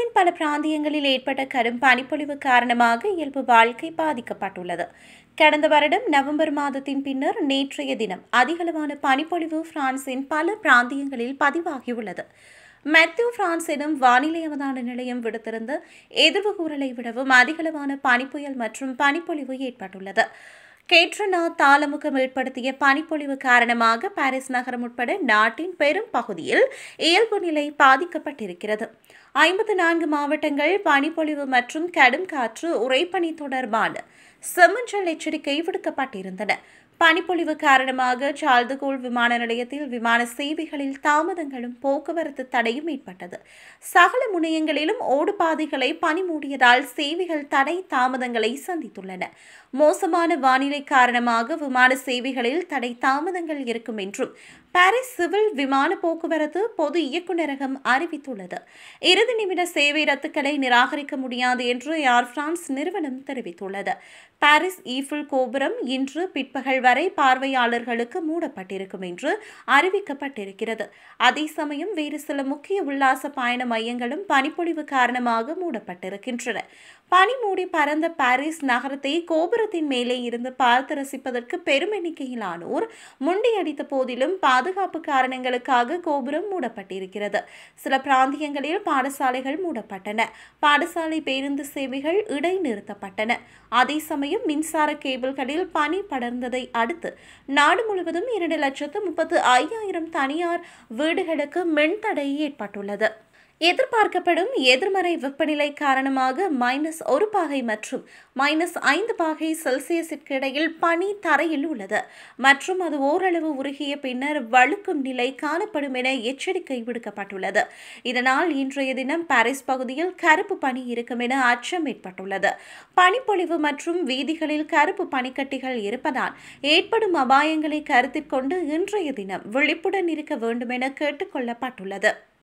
பாரிஸின் பல பிராந்தியங்களில் ஏற்பட்ட கடும் பனிப்பொழிவு காரணமாக இயல்பு வாழ்க்கை பாதிக்கப்பட்டுள்ளது. கடந்த வருடம் நவம்பர் மாதத்தின் பின்னர் நேற்றைய தினம் அதிகளவான பனிப்பொழிவு பிரான்சின் பல பிராந்தியங்களில் பதிவாகியுள்ளது. மெத்தியூ பிரான்ஸ் எனும் வானிலை அவதான நிலையம் விடுத்திருந்த எதிர்வு கூறலை விடவும் அதிகளவான பனிப்புயல் மற்றும் பனிப்பொழிவு ஏற்பட்டுள்ளது. கேட்ரினா தாளமுகம் ஏற்படுத்திய பனிப்பொழிவு காரணமாக பாரிஸ் நகரம் உட்பட நாட்டின் பெரும் பகுதியில் இயல்பு நிலை பாதிக்கப்பட்டிருக்கிறது. 54 மாவட்டங்கள் பனிப்பொழிவு மற்றும் கடும் காற்று உறைபனி தொடர்பான செம்மஞ்சள் எச்சரிக்கை விடுக்கப்பட்டிருந்தன. பனிப்பொழிவு காரணமாக சார்ல்ஸ் டி கோல் விமான நிலையத்தில் விமான சேவைகளில் தாமதங்களும் போக்குவரத்து தடையும் ஏற்பட்டது. சகல முனையங்களிலும் ஓடுபாதைகளை பனி மூடியதால் சேவைகள் தடை தாமதங்களை சந்தித்துள்ளன. மோசமான வானிலை காரணமாக விமான சேவைகளில் தடை தாமதங்கள் இருக்கும் என்றும் பாரிஸ் சிவில் விமான போக்குவரத்து பொது இயக்குநரகம் அறிவித்துள்ளது. இறுதி நிமிட சேவை ரத்துக்களை நிராகரிக்க முடியாது என்று ஏர் பிரான்ஸ் நிறுவனம் தெரிவித்துள்ளது. பாரிஸ் ஈஃபில் கோபுரம் இன்று பிற்பகல் வரை பார்வையாளர்களுக்கு மூடப்பட்டிருக்கும் என்று அறிவிக்கப்பட்டிருக்கிறது. அதே சமயம் வேறு சில முக்கிய உல்லாச பயண மையங்களும் பனிப்பொழிவு காரணமாக மூடப்பட்டிருக்கின்றன. பனி மூடி பறந்த பாரிஸ் நகரத்தை கோபுரத்தின் மேலே இருந்து பார்த்து ரசிப்பதற்கு பெரும் எண்ணிக்கையிலானோர் முண்டியடித்த போதிலும் பாதுகாப்பு காரணங்களுக்காக கோபுரம் மூடப்பட்டிருக்கிறது. சில பிராந்தியங்களில் பாடசாலைகள் மூடப்பட்டன. பாடசாலை பேருந்து சேவைகள் இடைநிறுத்தப்பட்டன. அதே சமயம் மின்சார கேபிள்களில் பனி படர்ந்ததை அடுத்து நாடு முழுவதும் 2,35,000 தனியார் வீடுகளுக்கு மின்தடை ஏற்பட்டுள்ளது. எதிர்பார்க்கப்படும் எதிர்மறை வெப்பநிலை காரணமாக -1 பாகை மற்றும் -5 பாகை செல்சியஸிற்கு இடையில் பனி தரையில் உள்ளது மற்றும் அது ஓரளவு உருகிய பின்னர் வழுக்கும் நிலை காணப்படும் என எச்சரிக்கை விடுக்கப்பட்டுள்ளது. இதனால் இன்றைய தினம் பாரிஸ் பகுதியில் கருப்பு பனி இருக்கும் என அச்சம் ஏற்பட்டுள்ளது. பனிப்பொழிவு மற்றும் வீதிகளில் கருப்பு பனிக்கட்டிகள் இருப்பதால் ஏற்படும் அபாயங்களை கருத்தில் கொண்டு இன்றைய தினம் விழிப்புடன் இருக்க வேண்டும் என கேட்டுக் கொள்ளப்பட்டுள்ளது.